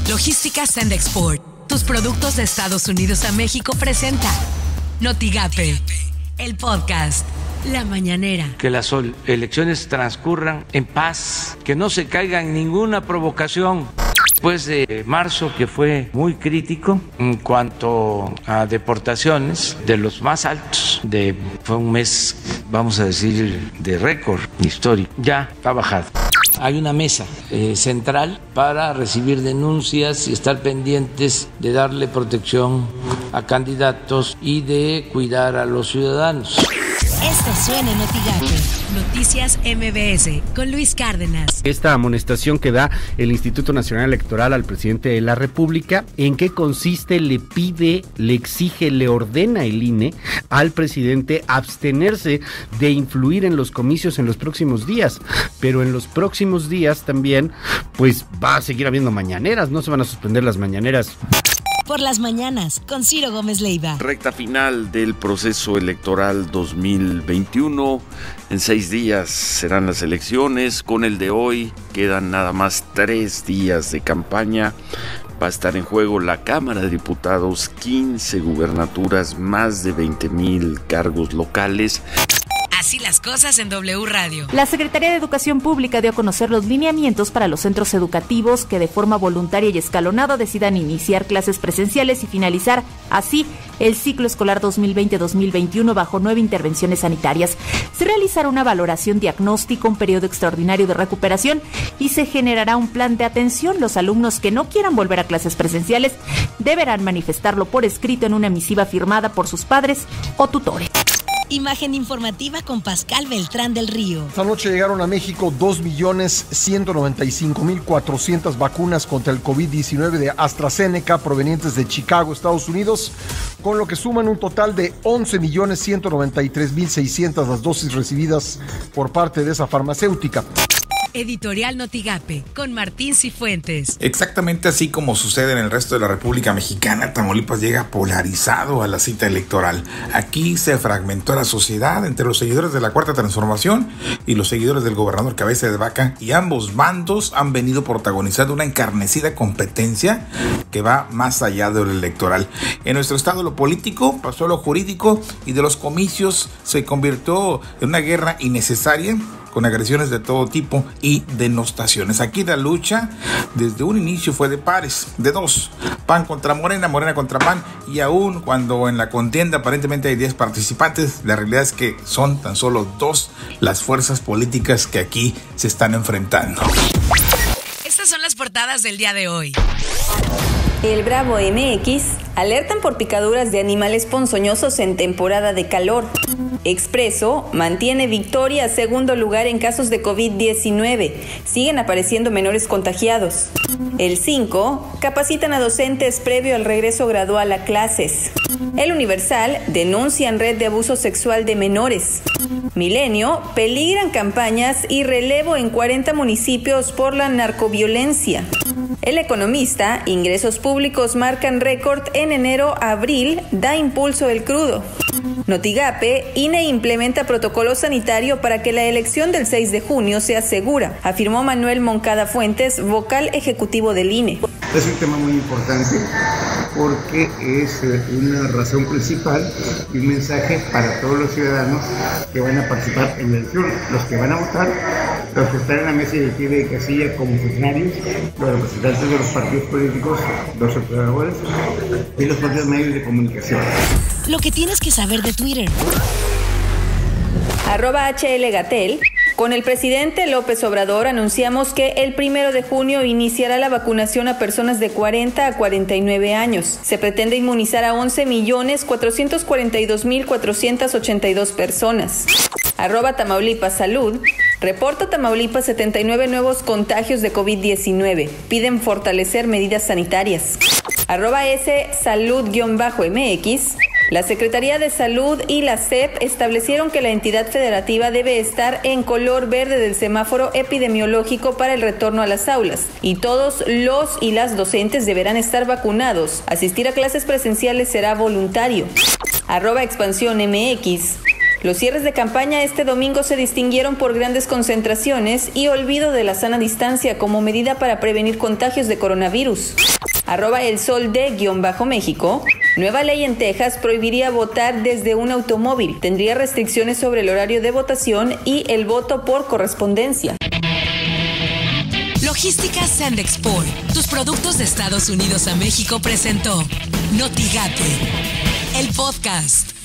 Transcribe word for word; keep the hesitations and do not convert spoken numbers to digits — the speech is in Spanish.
Logística Send Export. Tus productos de Estados Unidos a México presenta Notigape, el podcast La Mañanera. Que las elecciones transcurran en paz, que no se caiga en ninguna provocación. Después de marzo, que fue muy crítico en cuanto a deportaciones, de los más altos, de, fue un mes, vamos a decir, de récord histórico, ya ha bajado. Hay una mesa eh, central para recibir denuncias y estar pendientes de darle protección a candidatos y de cuidar a los ciudadanos. Esto suena en Notigape. Noticias M B S con Luis Cárdenas. Esta amonestación que da el Instituto Nacional Electoral al presidente de la República, ¿en qué consiste? Le pide, le exige, le ordena el I N E al presidente abstenerse de influir en los comicios en los próximos días, pero en los próximos días también, pues va a seguir habiendo mañaneras, no se van a suspender las mañaneras. Por las mañanas, con Ciro Gómez Leiva. Recta final del proceso electoral dos mil veintiuno. En seis días serán las elecciones. Con el de hoy quedan nada más tres días de campaña. Va a estar en juego la Cámara de Diputados, quince gubernaturas, más de veinte mil cargos locales. Así las cosas en W Radio. La Secretaría de Educación Pública dio a conocer los lineamientos para los centros educativos que de forma voluntaria y escalonada decidan iniciar clases presenciales y finalizar así el ciclo escolar dos mil veinte dos mil veintiuno bajo nueve intervenciones sanitarias. Se realizará una valoración diagnóstica, un periodo extraordinario de recuperación y se generará un plan de atención. Los alumnos que no quieran volver a clases presenciales deberán manifestarlo por escrito en una misiva firmada por sus padres o tutores. Imagen informativa con Pascal Beltrán del Río. Esta noche llegaron a México dos millones ciento noventa y cinco mil cuatrocientas vacunas contra el COVID diecinueve de AstraZeneca provenientes de Chicago, Estados Unidos, con lo que suman un total de once millones ciento noventa y tres mil seiscientas las dosis recibidas por parte de esa farmacéutica. Editorial Notigape, con Martín Cifuentes. Exactamente así como sucede en el resto de la República Mexicana, Tamaulipas llega polarizado a la cita electoral. Aquí se fragmentó la sociedad entre los seguidores de la Cuarta Transformación y los seguidores del gobernador Cabeza de Vaca, y ambos bandos han venido protagonizando una encarnecida competencia que va más allá de lo electoral. En nuestro estado lo político pasó a lo jurídico y de los comicios se convirtió en una guerra innecesaria, con agresiones de todo tipo y denostaciones. Aquí la lucha desde un inicio fue de pares, de dos, P A N contra Morena, Morena contra P A N, y aún cuando en la contienda aparentemente hay diez participantes, la realidad es que son tan solo dos las fuerzas políticas que aquí se están enfrentando. Estas son las portadas del día de hoy. El Bravo M X alertan por picaduras de animales ponzoñosos en temporada de calor. Expreso mantiene Victoria segundo lugar en casos de COVID diecinueve. Siguen apareciendo menores contagiados. El cinco capacitan a docentes previo al regreso gradual a clases. El Universal denuncian red de abuso sexual de menores. Milenio, peligran campañas y relevo en cuarenta municipios por la narcoviolencia. El Economista, ingresos públicos marcan récord en enero-abril, da impulso el crudo. Notigape, I N E implementa protocolo sanitario para que la elección del seis de junio sea segura, afirmó Manuel Moncada Fuentes, vocal ejecutivo del I N E. Es un tema muy importante porque es una razón principal y un mensaje para todos los ciudadanos que van a participar en la elección, los que van a votar, los que están en la mesa directiva de casilla como funcionarios, los representantes de los partidos políticos, los observadores y los propios medios de comunicación. Lo que tienes que saber de Twitter. Arroba H L Gatel. Con el presidente López Obrador anunciamos que el primero de junio iniciará la vacunación a personas de cuarenta a cuarenta y nueve años. Se pretende inmunizar a once millones cuatrocientos cuarenta y dos mil cuatrocientos ochenta y dos personas. Arroba Tamaulipas Salud. Reporta Tamaulipas setenta y nueve nuevos contagios de COVID diecinueve. Piden fortalecer medidas sanitarias. Arroba S Salud-M X. La Secretaría de Salud y la S E P establecieron que la entidad federativa debe estar en color verde del semáforo epidemiológico para el retorno a las aulas y todos los y las docentes deberán estar vacunados. Asistir a clases presenciales será voluntario. Arroba Expansión M X. Los cierres de campaña este domingo se distinguieron por grandes concentraciones y olvido de la sana distancia como medida para prevenir contagios de coronavirus. Arroba el sol de guión bajo México. Nueva ley en Texas prohibiría votar desde un automóvil. Tendría restricciones sobre el horario de votación y el voto por correspondencia. Logística Sandexport, tus productos de Estados Unidos a México presentó Notigape, el podcast.